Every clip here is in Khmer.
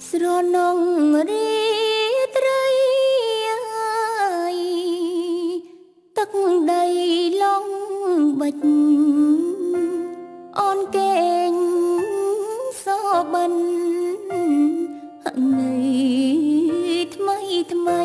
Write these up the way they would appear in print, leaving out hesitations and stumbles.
ស្រនងរីត្រីទឹកដីឡងបិចអូនកេងសបិននៃថ្មីថ្មី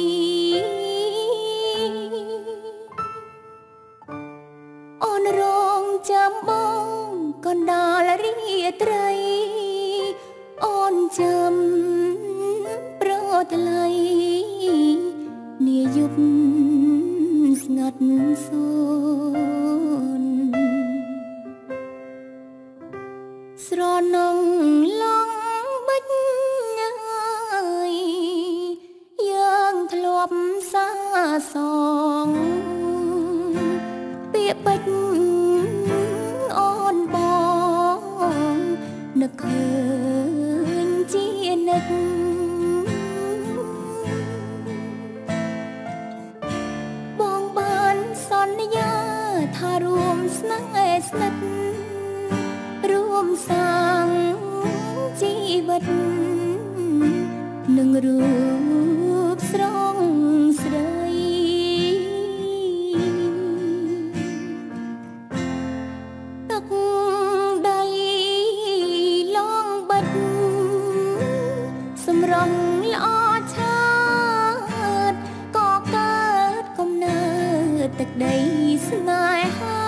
អូនរងចាំបងកណ្ដាលរីត្រីអូនចាំប្រថ្លៃនាយប់ស្ងាត់សូនស្រនងឡងបិចយើងធ្លាប់សាសងពាក្យបិចអូនបងនឹកឃើញជានិច្ចបងបានសន្យាថារួមស្នេហ៍ស្និទ្ធរួមសាងជីវិតនឹងរូបស្រងស្រីទឹកដីឡងបិទសម្រងល្អឆើតក៏កើតកំណើតទឹកដីស្នេហា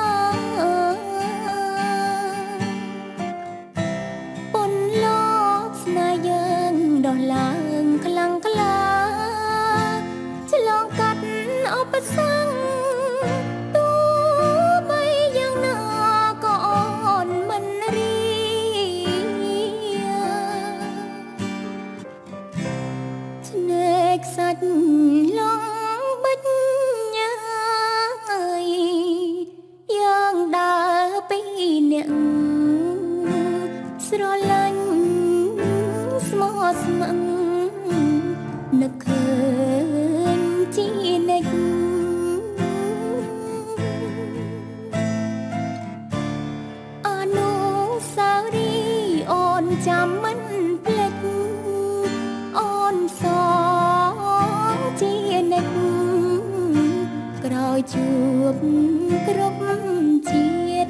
ពន្លកស្នេហ៍យើងដោះឡើងខ្លាំងក្លាឆ្លងកាត់ឧបសគ្គទោះបីយ៉ាងណាក៏អូនមិនរីឆ្នេរខ្សាច់ឡងបិចយើងដើរពីអ្នកស្រឡាញ់ស្មោះស្ម័គ្រនឹកឃើញជានិច្ចអនុស្សាវរីយ៍អូនចាំមិនភ្លេចអូនសងជានិច្ចក្រោយជួបគ្រប់ជាតិ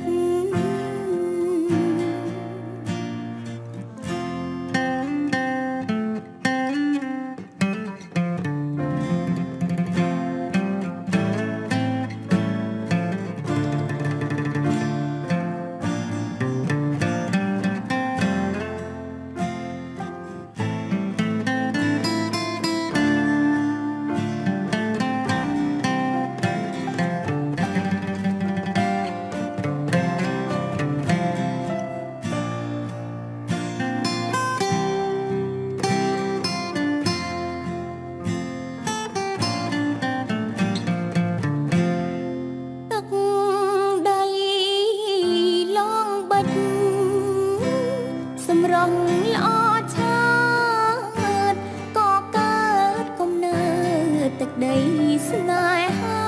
សម្រងល្អឆើតក៏កើតកំណើតទឹកដីស្នេហា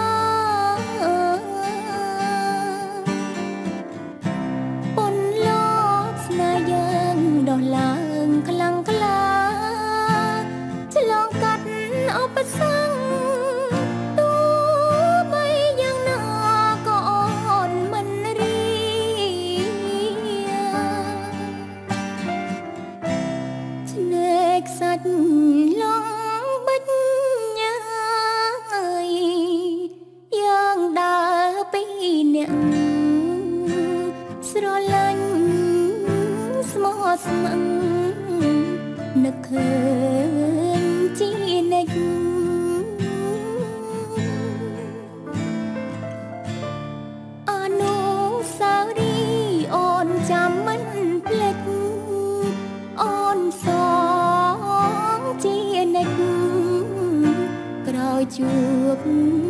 ពន្លកស្នេហ៍យើងដោះឡើងខ្លាំងក្លាឆ្លងកាត់ឧបសគ្គទោះបីយ៉ាងណាក៏អូនមិនរីឆ្នេរខ្សាច់ឡងបិចយើងដើរពីអ្នកស្រឡាញ់ស្មោះស្ម័គ្រនឹកឃើញជានិច្ចអនុស្សាវរីយ៍អូនចាំមិនភ្លេចអូនសងជានិច្ចក្រោយជួប